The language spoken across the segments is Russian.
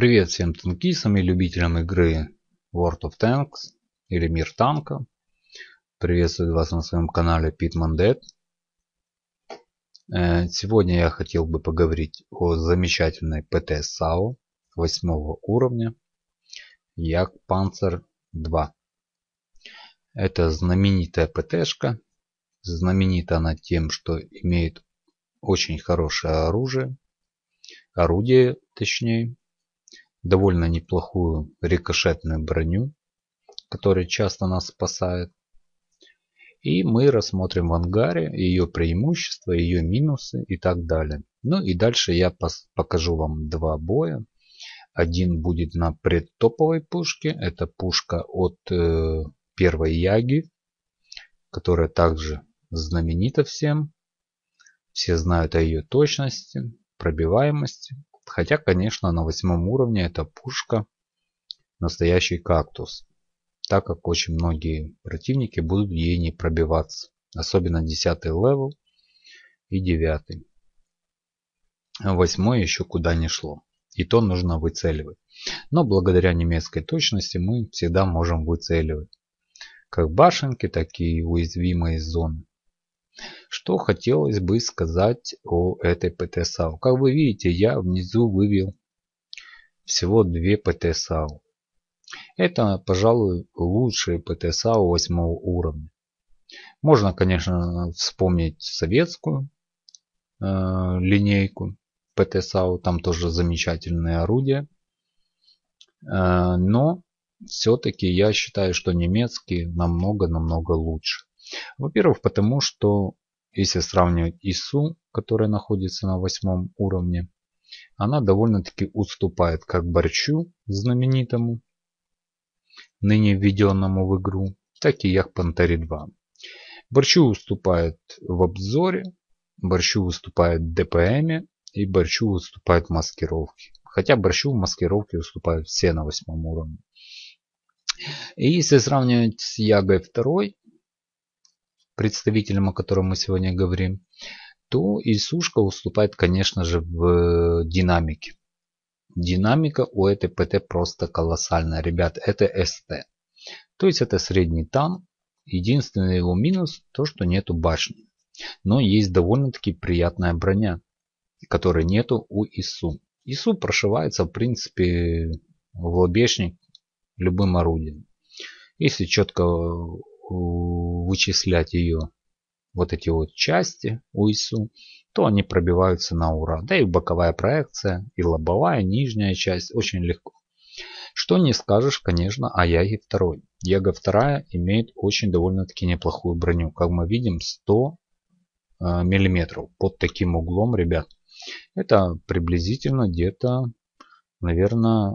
Привет всем танкистам и любителям игры World of Tanks или Мир танка. Приветствую вас на своем канале Pitman Dead. Сегодня я хотел бы поговорить о замечательной ПТ САУ 8 уровня Jagdpanzer 2. Это знаменитая ПТшка. Знаменита она тем, что имеет очень хорошее орудие точнее. Довольно неплохую рикошетную броню, которая часто нас спасает. И мы рассмотрим в ангаре ее преимущества, ее минусы и так далее. Ну и дальше я покажу вам два боя. Один будет на предтоповой пушке. Это пушка от первой Яги, которая также знаменита всем. Все знают о ее точности, пробиваемости. Хотя, конечно, на 8 уровне эта пушка настоящий кактус, так как очень многие противники будут ей не пробиваться. Особенно 10 левел и 9. 8 еще куда не шло. И то нужно выцеливать. Но благодаря немецкой точности мы всегда можем выцеливать как башенки, так и уязвимые зоны. Что хотелось бы сказать о этой ПТ САУ. Как вы видите, я внизу вывел всего 2 ПТ САУ. Это, пожалуй, лучшие ПТ САУ 8 уровня. Можно, конечно, вспомнить советскую линейку ПТ САУ. Там тоже замечательные орудия. Но все-таки я считаю, что немецкие намного лучше. Во-первых, потому что если сравнивать ИСУ, которая находится на 8 уровне, она довольно-таки уступает как Борчу знаменитому, ныне введенному в игру, так и Jagdpanzer 2. Борчу уступает в обзоре, Борчу выступает в ДПМе и Борчу выступает в маскировке. Хотя Борчу в маскировке уступают все на 8 уровне. И если сравнивать с Ягой 2, представителем, о котором мы сегодня говорим, то ИСУшка уступает, конечно же, в динамике. Динамика у этой ПТ просто колоссальная, ребят, это СТ. То есть это средний танк. Единственный его минус то, что нету башни. Но есть довольно-таки приятная броня, которой нету у ИСУ. ИСУ прошивается, в принципе, в лобешник любым орудием. Если четко вычислять ее, вот эти вот части у ИСУ, то они пробиваются на ура. Да и боковая проекция, и лобовая, нижняя часть очень легко. Что не скажешь, конечно, о Яге 2. Яга 2 имеет очень довольно-таки неплохую броню. Как мы видим, 100 миллиметров. Под таким углом, ребят, это приблизительно где-то, наверное,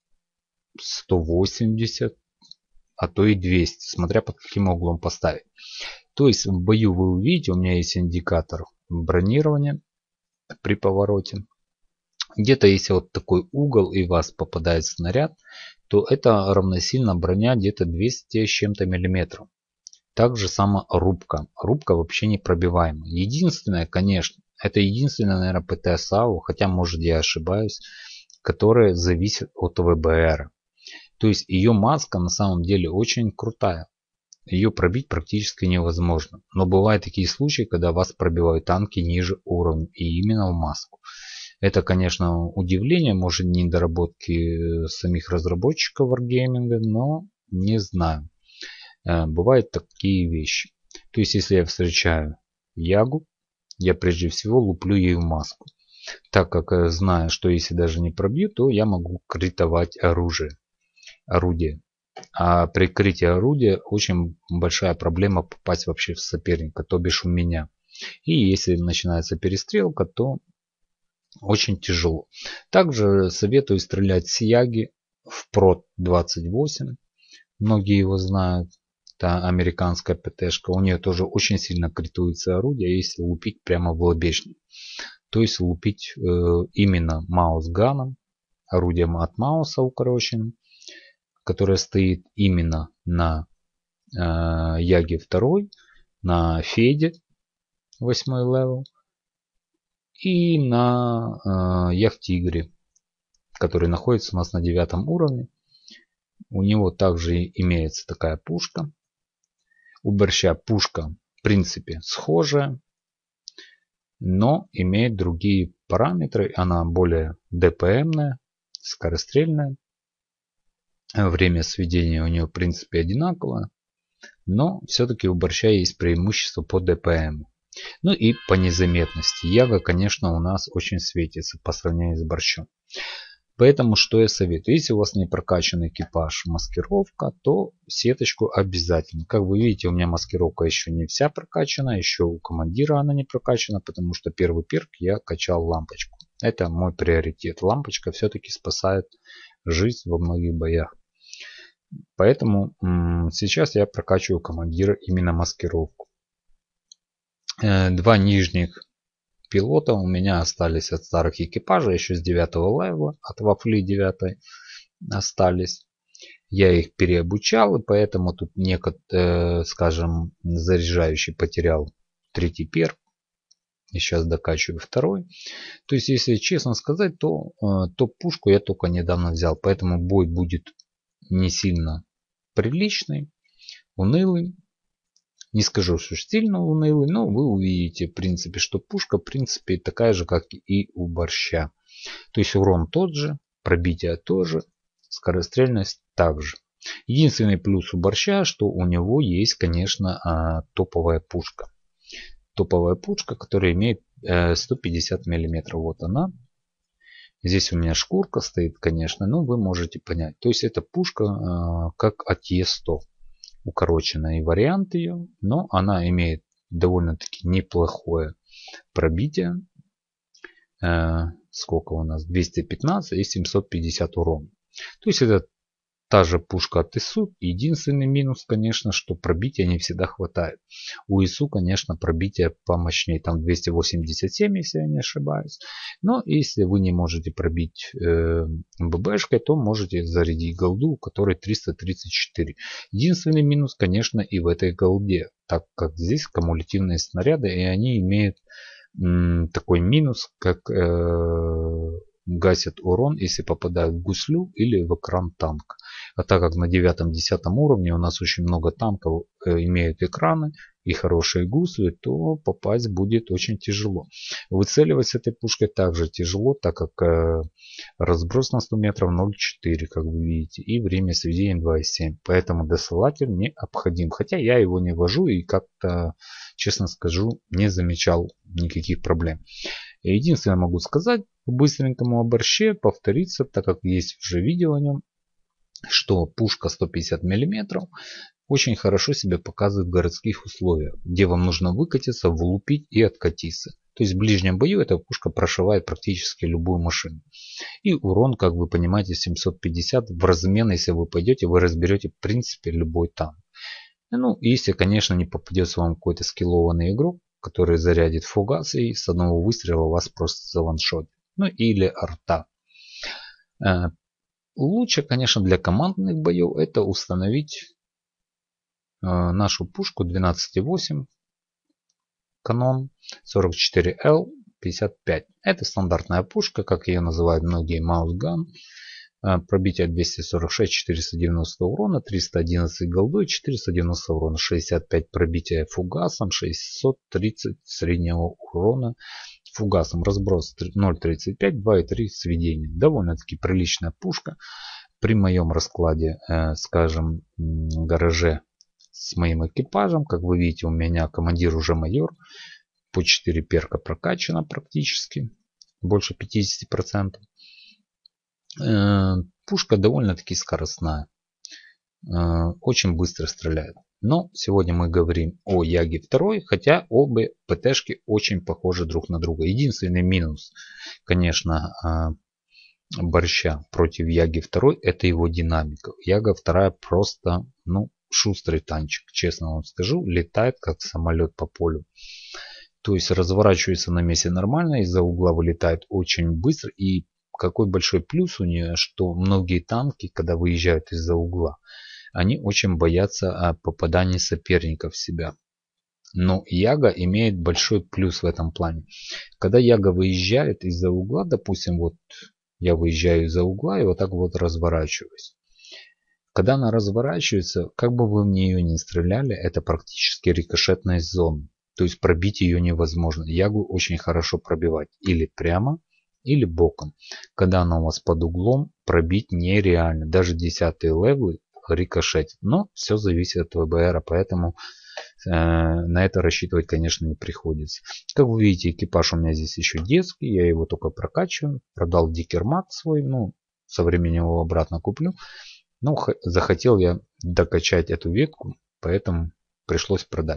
180, а то и 200, смотря под каким углом поставить. То есть в бою вы увидите, у меня есть индикатор бронирования при повороте. Где-то если вот такой угол и в вас попадает снаряд, то это равносильно броня где-то 200 с чем-то миллиметров. Также сама рубка. Рубка вообще не пробиваемая. Единственное, конечно, это единственная, наверное, ПТ САУ, хотя может я ошибаюсь, которая зависит от ВБР. То есть ее маска на самом деле очень крутая. Ее пробить практически невозможно. Но бывают такие случаи, когда вас пробивают танки ниже уровня. И именно в маску. Это, конечно, удивление, может, недоработки самих разработчиков Wargaming, но не знаю. Бывают такие вещи. То есть, если я встречаю Ягу, я прежде всего луплю ей в маску. Так как знаю, что если даже не пробью, то я могу критовать орудие. А при критии орудия очень большая проблема попасть вообще в соперника, то бишь у меня. И если начинается перестрелка, то очень тяжело. Также советую стрелять с Яги в Прот 28. Многие его знают. Это американская ПТшка. У нее тоже очень сильно критуется орудие, если лупить прямо в лобешник. То есть лупить именно маусганом, орудием от мауса укороченным, которое стоит именно на Яге 2, на Феде 8 левел и на Ягтигре, который находится у нас на 9 уровне. У него также имеется такая пушка. У борща пушка в принципе схожая, но имеет другие параметры. Она более ДПМная, скорострельная. Время сведения у нее в принципе одинаковое. Но все-таки у борща есть преимущество по ДПМ. Ну и по незаметности. Яга, конечно, у нас очень светится по сравнению с борщом. Поэтому что я советую? Если у вас не прокачан экипаж, маскировка, то сеточку обязательно. Как вы видите, у меня маскировка еще не вся прокачана. Еще у командира она не прокачана, потому что первый перк я качал лампочку. Это мой приоритет. Лампочка все-таки спасает жизнь во многих боях. Поэтому сейчас я прокачиваю командира именно маскировку. Два нижних пилота у меня остались от старых экипажей, еще с 9 левела, от вафли 9 остались. Я их переобучал, и поэтому тут скажем, заряжающий потерял 3-й перк. И сейчас докачиваю 2-й. То есть, если честно сказать, то топ-пушку я только недавно взял. Поэтому бой будет не сильно приличный, унылый. Не скажу, что сильно унылый, но вы увидите, в принципе, что пушка, в принципе, такая же, как и у борща. То есть урон тот же, пробитие тоже, скорострельность также. Единственный плюс у борща, что у него есть, конечно, топовая пушка. Топовая пушка, которая имеет 150 мм. Вот она. Здесь у меня шкурка стоит, конечно, но вы можете понять. То есть это пушка как от Е100. Укороченный вариант ее, но она имеет довольно-таки неплохое пробитие. Сколько у нас? 215 и 750 урона. То есть это та же пушка от ИСУ. Единственный минус, конечно, что пробития не всегда хватает. У ИСУ, конечно, пробитие помощнее. Там 287, если я не ошибаюсь. Но если вы не можете пробить ББшкой, то можете зарядить голду, у которой 334. Единственный минус, конечно, и в этой голде. Так как здесь кумулятивные снаряды, и они имеют такой минус, как гасят урон, если попадают в гуслю или в экран танка. А так как на 9-10 уровне у нас очень много танков имеют экраны и хорошие гусли, то попасть будет очень тяжело. Выцеливать с этой пушкой также тяжело, так как разброс на 100 метров 0,4, как вы видите, и время сведения 2,7. Поэтому досылатель необходим. Хотя я его не вожу и как-то, честно скажу, не замечал никаких проблем. Единственное могу сказать по-быстренькому о борще, повториться, так как есть уже видео о нем, что пушка 150 мм очень хорошо себя показывает в городских условиях, где вам нужно выкатиться, влупить и откатиться. То есть в ближнем бою эта пушка прошивает практически любую машину. И урон, как вы понимаете, 750 в размен, если вы пойдете, вы разберете в принципе любой танк. Ну, если, конечно, не попадется вам какой-то скиллованный игрок, который зарядит фугас и с одного выстрела вас просто заваншотит. Ну или арта. Лучше, конечно, для командных боев это установить нашу пушку 12,8 канон 44L 55. Это стандартная пушка, как ее называют многие, маусган. Пробитие 246, 490 урона, 311 голдой, 490 урона, 65 пробития фугасом, 630 среднего урона фугасом. Разброс 0,35, 2,3 сведения. Довольно-таки приличная пушка. При моем раскладе, скажем, гараже с моим экипажем, как вы видите, у меня командир уже майор. По 4 перка прокачано практически. Больше 50%. Пушка довольно-таки скоростная. Очень быстро стреляет. Но сегодня мы говорим о Яге 2, хотя обе ПТшки очень похожи друг на друга. Единственный минус, конечно, борща против Яги 2 это его динамика. Яга 2 просто, шустрый танчик, честно вам скажу, летает как самолет по полю. То есть разворачивается на месте нормально, из-за угла вылетает очень быстро. И какой большой плюс у нее, что многие танки, когда выезжают из-за угла, они очень боятся попадания соперников в себя. Но Яга имеет большой плюс в этом плане. Когда Яга выезжает из-за угла, допустим, вот Я выезжаю из-за угла и вот так вот разворачиваюсь. Когда она разворачивается, как бы вы в нее ни стреляли, это практически рикошетная зона. То есть пробить ее невозможно. Ягу очень хорошо пробивать или прямо, или боком. Когда она у вас под углом, пробить нереально. Даже 10-е левелы рикошетит. Но все зависит от ВБР, поэтому на это рассчитывать, конечно, не приходится. Как вы видите, экипаж у меня здесь еще детский. Я его только прокачиваю. Продал Дикермак свой. Ну, со временем его обратно куплю. Ну, захотел я докачать эту ветку, поэтому пришлось продать.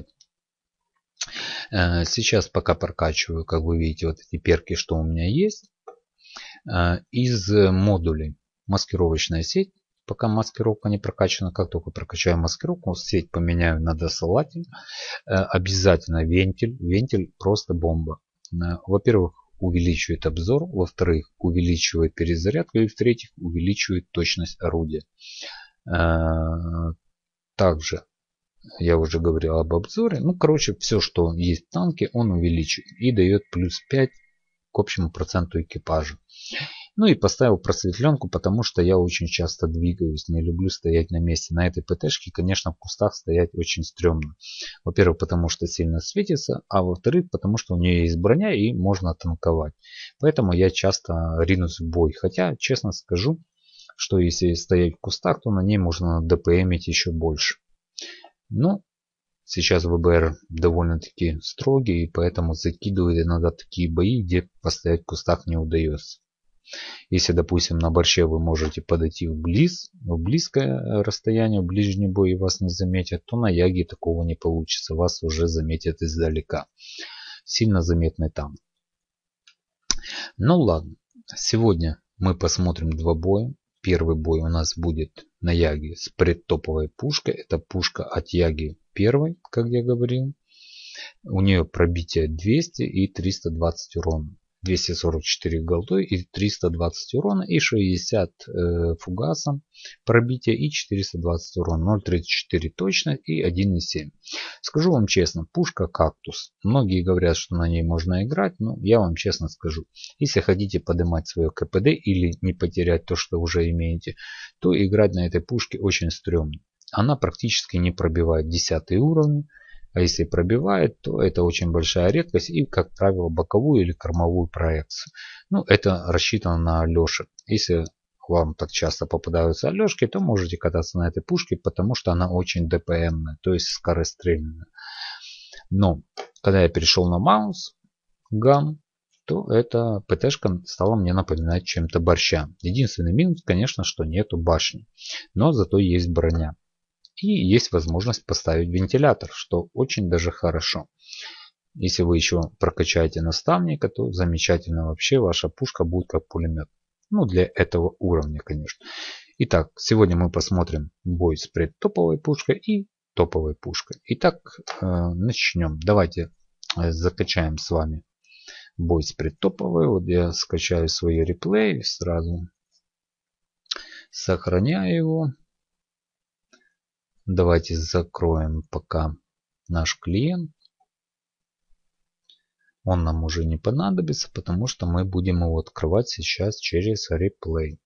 Сейчас пока прокачиваю, как вы видите, вот эти перки, что у меня есть. Из модулей маскировочная сеть. Пока маскировка не прокачана, как только прокачаю маскировку, сеть поменяю на досылатель. Обязательно вентиль. Вентиль просто бомба. Во-первых, увеличивает обзор. Во-вторых, увеличивает перезарядку. И в-третьих, увеличивает точность орудия. Также я уже говорил об обзоре. Ну, короче, все, что есть в танке, он увеличивает. И дает плюс 5 к общему проценту экипажа. Ну и поставил просветленку, потому что я очень часто двигаюсь. Не люблю стоять на месте. На этой ПТшке, конечно, в кустах стоять очень стрёмно. Во-первых, потому что сильно светится. А во-вторых, потому что у нее есть броня и можно танковать. Поэтому я часто ринусь в бой. Хотя, честно скажу, что если стоять в кустах, то на ней можно ДПМить еще больше. Но сейчас ВБР довольно-таки строгий, и поэтому закидывают иногда такие бои, где постоять в кустах не удается. Если, допустим, на борще вы можете подойти в близкое расстояние, в ближний бой и вас не заметят, то на яге такого не получится. Вас уже заметят издалека. Сильно заметный там. Ну ладно. Сегодня мы посмотрим два боя. Первый бой у нас будет на яге с предтоповой пушкой. Это пушка от яги первой, как я говорил. У нее пробитие 200 и 320 урона. 244 голдой и 320 урона и 60 фугасом пробитие и 420 урона. 0.34 точно и 1.7. Скажу вам честно, пушка кактус. Многие говорят, что на ней можно играть, но я вам честно скажу. Если хотите поднимать свое КПД или не потерять то, что уже имеете, то играть на этой пушке очень стрёмно. Она практически не пробивает 10 уровни. А если пробивает, то это очень большая редкость и, как правило, боковую или кормовую проекцию. Ну, это рассчитано на алешек. Если вам так часто попадаются алешки, то можете кататься на этой пушке, потому что она очень ДПМная, то есть скорострельная. Но, когда я перешел на маунс ган, то эта ПТшка стала мне напоминать чем-то борща. Единственный минус, конечно, что нету башни, но зато есть броня. И есть возможность поставить вентилятор, что очень даже хорошо. Если вы еще прокачаете наставника, то замечательно. Вообще ваша пушка будет как пулемет. Ну, для этого уровня, конечно. Итак, сегодня мы посмотрим бой с предтоповой пушкой и топовой пушкой. Итак, начнем. Давайте закачаем с вами бой с предтоповой. Вот я скачаю свои реплеи, сразу сохраняю его. Давайте закроем пока наш клиент. Он нам уже не понадобится, потому что мы будем его открывать сейчас через реплей.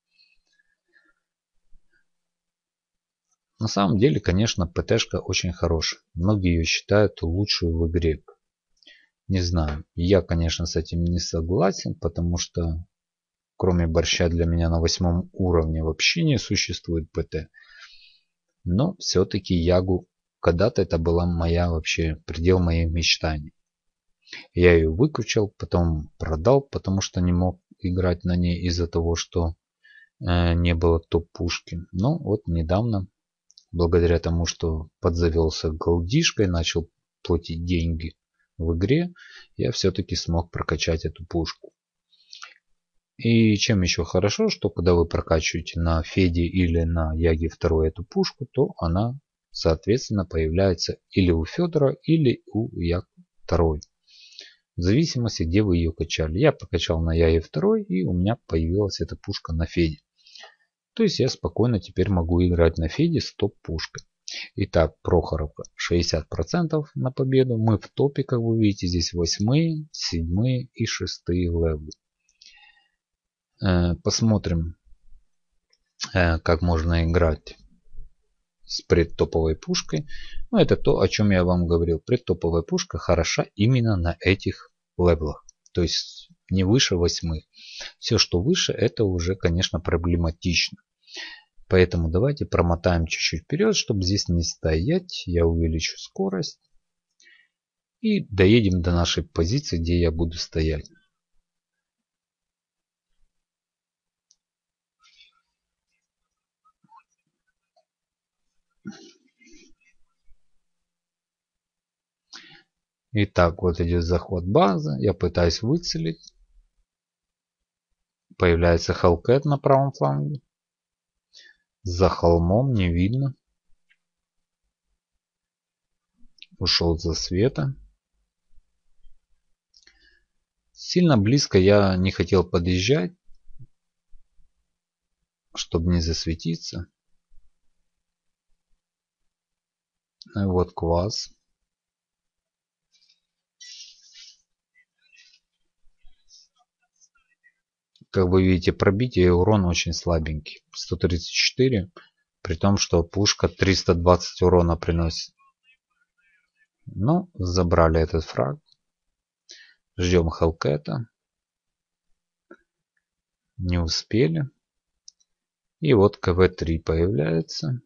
На самом деле, конечно, ПТшка очень хорошая. Многие ее считают лучшей в игре. Не знаю, я, конечно, с этим не согласен, потому что кроме борща для меня на 8 уровне вообще не существует ПТ. Но все-таки ягу когда-то это была моя вообще предел моих мечтаний. Я ее выкачал, потом продал, потому что не мог играть на ней из-за того, что не было топ-пушки. Но вот недавно, благодаря тому, что подзавелся голдишкой, начал платить деньги в игре, я все-таки смог прокачать эту пушку. И чем еще хорошо, что когда вы прокачиваете на Феде или на Яге 2 эту пушку, то она, соответственно, появляется или у Федора, или у Яг 2. В зависимости, где вы ее качали. Я покачал на Яге 2, и у меня появилась эта пушка на Феде. То есть я спокойно теперь могу играть на Феде с топ-пушкой. Итак, Прохоровка 60% на победу. Мы в топе, как вы видите, здесь 8, 7 и 6 левелы. Посмотрим, как можно играть с предтоповой пушкой. Но это то, о чем я вам говорил. Предтоповая пушка хороша именно на этих левелах. То есть не выше 8. Все, что выше, это уже, конечно, проблематично. Поэтому давайте промотаем чуть-чуть вперед, чтобы здесь не стоять. Я увеличу скорость. И доедем до нашей позиции, где я буду стоять. Итак, вот идет захват базы. Я пытаюсь выцелить. Появляется Hellcat на правом фланге. За холмом не видно. Ушел за света. Сильно близко я не хотел подъезжать, чтобы не засветиться. Вот квас. Как вы видите, пробитие и урон очень слабенький. 134, при том, что пушка 320 урона приносит. Ну, забрали этот фраг. Ждем Hellcat. Не успели. И вот КВ-3 появляется.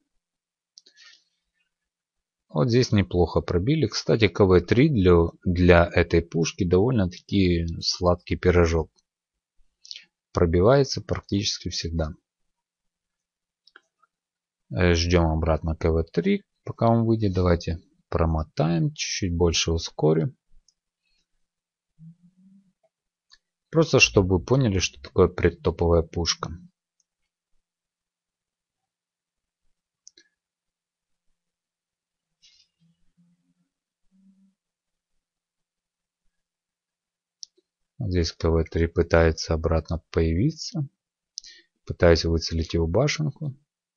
Вот здесь неплохо пробили. Кстати, КВ-3 для этой пушки довольно-таки сладкий пирожок. Пробивается практически всегда. Ждем обратно КВ-3, пока он выйдет. Давайте промотаем, чуть-чуть больше ускорим. Просто чтобы вы поняли, что такое предтоповая пушка. Здесь КВ-3 пытается обратно появиться. Пытаюсь выцелить его башенку.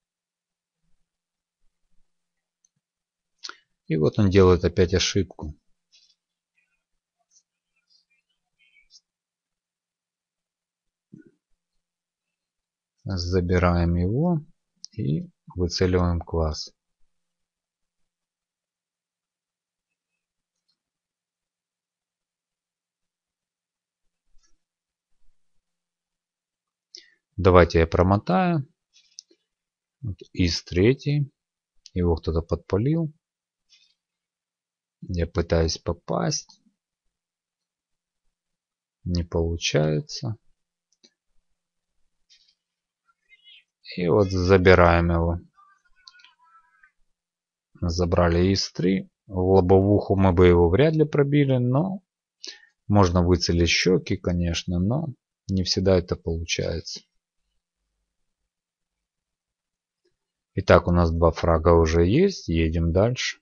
И вот он делает опять ошибку. Забираем его и выцеливаем класс. Давайте я промотаю. Вот ИС-3. Его кто-то подпалил. Я пытаюсь попасть. Не получается. И вот забираем его. Забрали ИС-3. В лобовуху мы бы его вряд ли пробили, но можно выцелить щеки, конечно, но не всегда это получается. Итак, у нас 2 фрага уже есть. Едем дальше.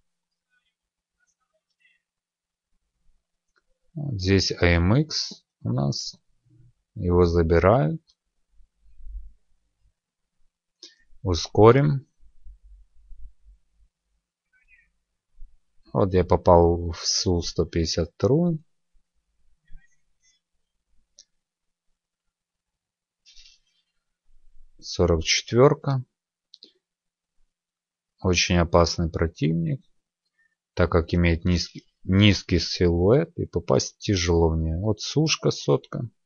Вот здесь AMX у нас. Его забирают. Ускорим. Вот я попал в Су-152. «44». Очень опасный противник, так как имеет низкий силуэт и попасть тяжело в нее. Вот Сушка 100.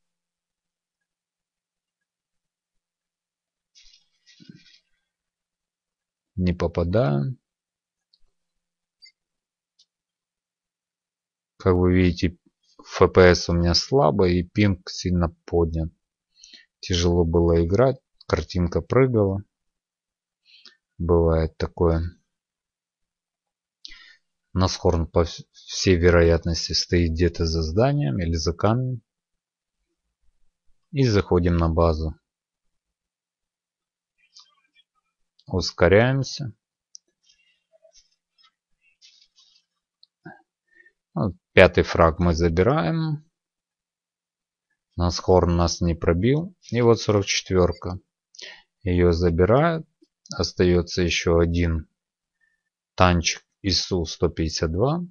Не попадаем. Как вы видите, FPS у меня слабо и пинг сильно поднят. Тяжело было играть. Картинка прыгала. Бывает такое. Насхорн по всей вероятности стоит где-то за зданием или за камнем. И заходим на базу. Ускоряемся. Вот, 5-й фраг мы забираем. Насхорн нас не пробил. И вот 44. Ее забирают. Остается еще один танчик ИСУ-152.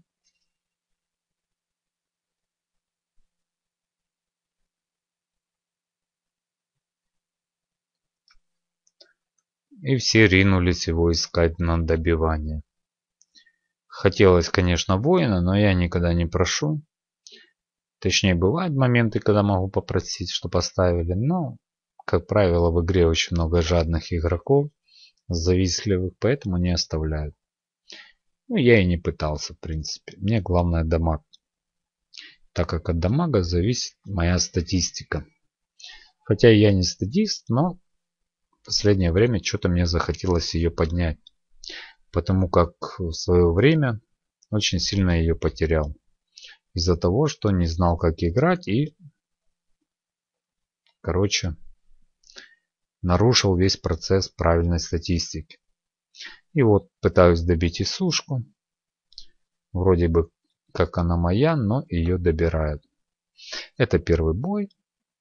И все ринулись его искать на добивание. Хотелось, конечно, воина, но я никогда не прошу. Точнее, бывают моменты, когда могу попросить, что поставили, но, как правило, в игре очень много жадных игроков, завистливых, поэтому не оставляют. Ну, я и не пытался, в принципе. Мне главное дамаг. Так как от дамага зависит моя статистика. Хотя я не статист, но в последнее время что-то мне захотелось ее поднять. Потому как в свое время очень сильно ее потерял. Из-за того, что не знал, как играть и, короче, нарушил весь процесс правильной статистики. И вот пытаюсь добить Исушку. Вроде бы как она моя, но ее добирают. Это первый бой.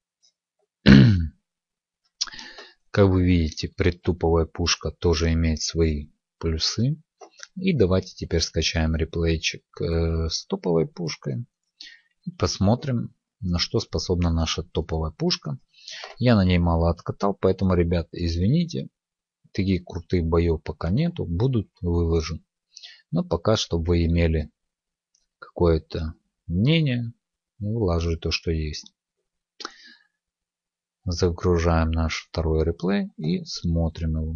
Как вы видите, предтуповая пушка тоже имеет свои плюсы. И давайте теперь скачаем реплейчик с топовой пушкой. И посмотрим, на что способна наша топовая пушка. Я на ней мало откатал, поэтому, ребята, извините. Таких крутых боев пока нету. Будут, выложу. Но пока, чтобы вы имели какое-то мнение, вылаживаю то, что есть. Загружаем наш второй реплей и смотрим его.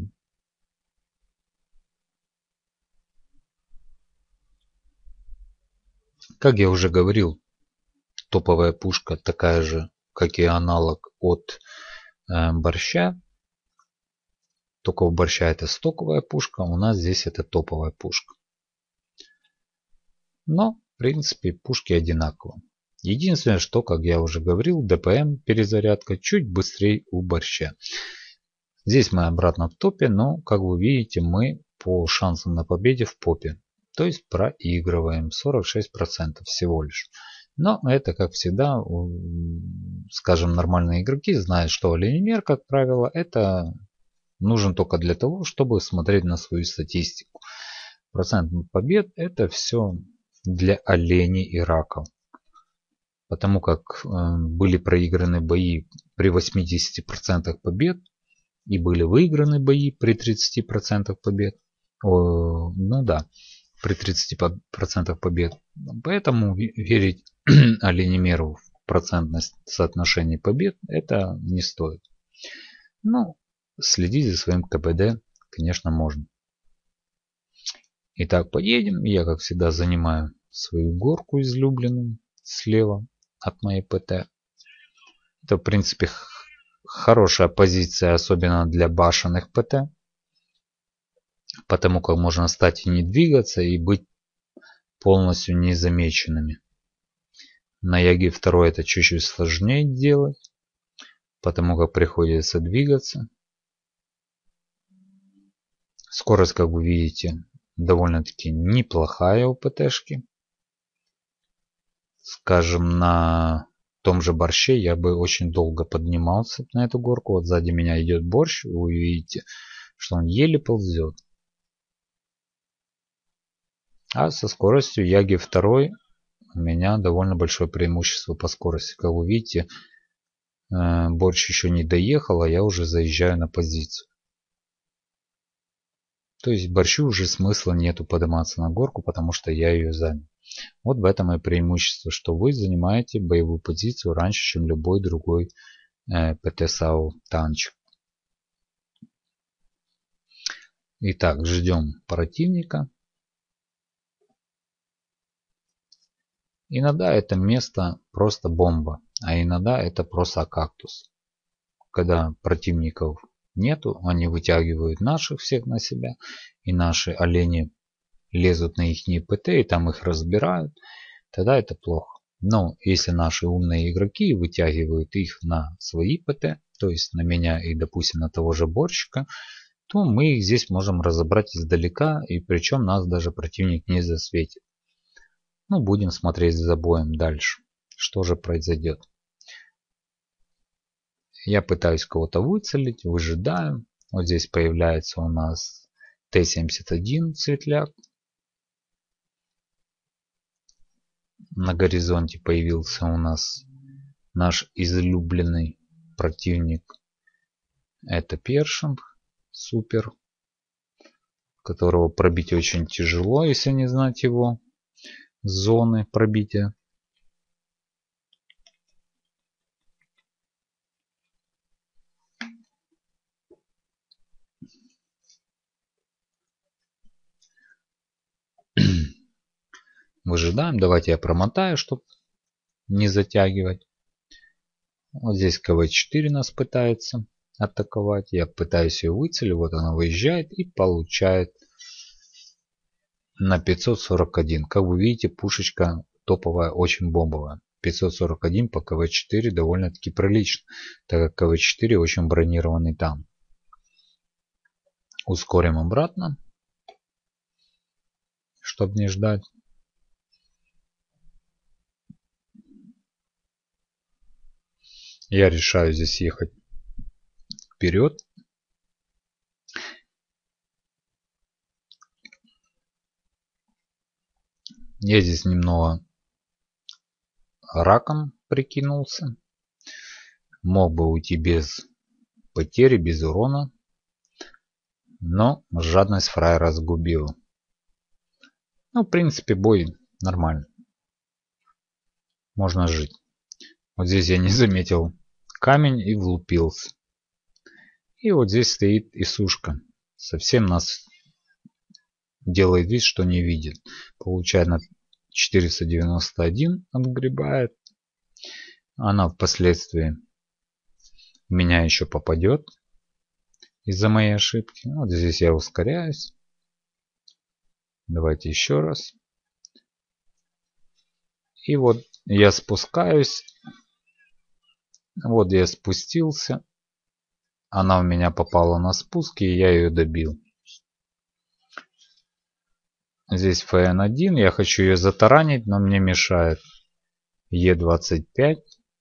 Как я уже говорил, топовая пушка такая же, как и аналог от борща. Только у борща это стоковая пушка, у нас здесь это топовая пушка. Но, в принципе, пушки одинаковые. Единственное, что, как я уже говорил, ДПМ перезарядка чуть быстрее у борща. Здесь мы обратно в топе, но, как вы видите, мы по шансам на победе в попе. То есть проигрываем 46% всего лишь. Но это, как всегда, скажем, нормальные игроки знают, что оленемер, как правило, это нужен только для того, чтобы смотреть на свою статистику. Процент побед это все для оленей и раков. Потому как были проиграны бои при 80% побед и были выиграны бои при 30% побед. Ну да, при 30% побед. Поэтому верить оленемеру в процентность соотношения побед это не стоит. Но следить за своим КПД, конечно, можно. Итак, поедем. Я, как всегда, занимаю свою горку излюбленную слева от моей ПТ. Это, в принципе, хорошая позиция, особенно для башенных ПТ. Потому как можно стать и не двигаться, и быть полностью незамеченными. На Яге 2 это чуть-чуть сложнее делать, потому как приходится двигаться. Скорость, как вы видите, довольно-таки неплохая у ПТшки. Скажем, на том же борще я бы очень долго поднимался на эту горку. Вот сзади меня идет борщ, вы видите, что он еле ползет. А со скоростью Яги 2 у меня довольно большое преимущество по скорости. Как вы видите, борщ еще не доехал, а я уже заезжаю на позицию. То есть борщу уже смысла нету подниматься на горку, потому что я ее занял. Вот в этом и преимущество, что вы занимаете боевую позицию раньше, чем любой другой ПТ-САУ танчик. Итак, ждем противника. Иногда это место просто бомба, а иногда это просто кактус. Когда противников нету, они вытягивают наших всех на себя, и наши олени лезут на их ПТ и там их разбирают, тогда это плохо. Но если наши умные игроки вытягивают их на свои ПТ, то есть на меня и, допустим, на того же борщика, то мы их здесь можем разобрать издалека, и причем нас даже противник не засветит. Ну, будем смотреть за боем дальше, что же произойдет. Я пытаюсь кого-то выцелить, выжидаю. Вот здесь появляется у нас Т-71 светляк. На горизонте появился у нас наш излюбленный противник. Это Першинг. Супер. Которого пробить очень тяжело, если не знать его зоны пробития. Выжидаем. Давайте я промотаю, чтобы не затягивать. Вот здесь КВ-4 нас пытается атаковать. Я пытаюсь ее выцелить. Вот она выезжает и получает на 541. Как вы видите, пушечка топовая, очень бомбовая. 541 по КВ-4 довольно-таки прилично, так как КВ-4 очень бронированный танк. Ускорим обратно, чтобы не ждать. Я решаю здесь ехать вперед. Я здесь немного раком прикинулся. Мог бы уйти без потери, без урона. Но жадность фраера сгубила. Ну, в принципе, бой нормальный. Можно жить. Вот здесь я не заметил камень и влупился. И вот здесь стоит Исушка. Совсем нас делает вид, что не видит. Получает на 491, отгребает. Она впоследствии в меня еще попадет из-за моей ошибки. Вот здесь я ускоряюсь. Давайте еще раз. И вот я спускаюсь. Вот я спустился. Она у меня попала на спуск, и я ее добил. Здесь ФН1. Я хочу ее затаранить, но мне мешает Е25.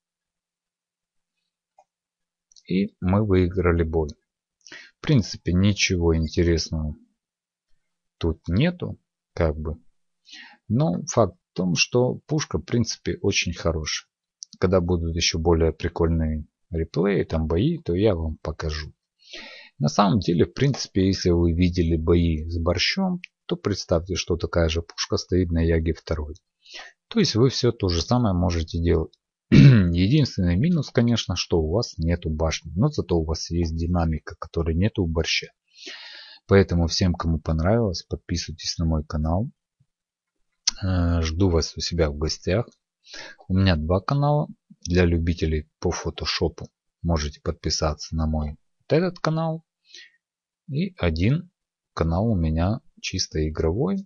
И мы выиграли бой. В принципе, ничего интересного тут нету, как бы. Но факт в том, что пушка, в принципе, очень хорошая. Когда будут еще более прикольные реплеи, там бои, то я вам покажу. На самом деле, в принципе, если вы видели бои с борщом, то представьте, что такая же пушка стоит на Яге 2. То есть вы все то же самое можете делать. Единственный минус, конечно, что у вас нету башни. Но зато у вас есть динамика, которой нету у борща. Поэтому всем, кому понравилось, подписывайтесь на мой канал. Жду вас у себя в гостях. У меня 2 канала. Для любителей по фотошопу можете подписаться на мой вот этот канал. И один канал у меня чисто игровой.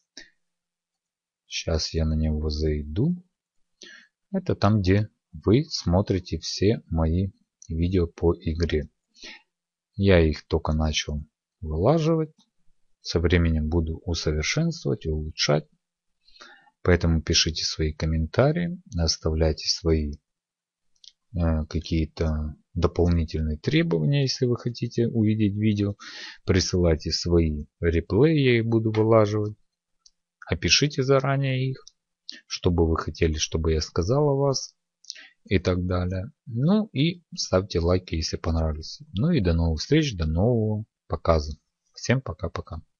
Сейчас я на него зайду. Это там, где вы смотрите все мои видео по игре. Я их только начал вылаживать. Со временем буду усовершенствовать, улучшать. Поэтому пишите свои комментарии, оставляйте свои какие-то дополнительные требования, если вы хотите увидеть видео. Присылайте свои реплеи, я их буду вылаживать. Опишите заранее их, что бы вы хотели, чтобы я сказал о вас и так далее. Ну и ставьте лайки, если понравилось. Ну и до новых встреч, до нового показа. Всем пока-пока.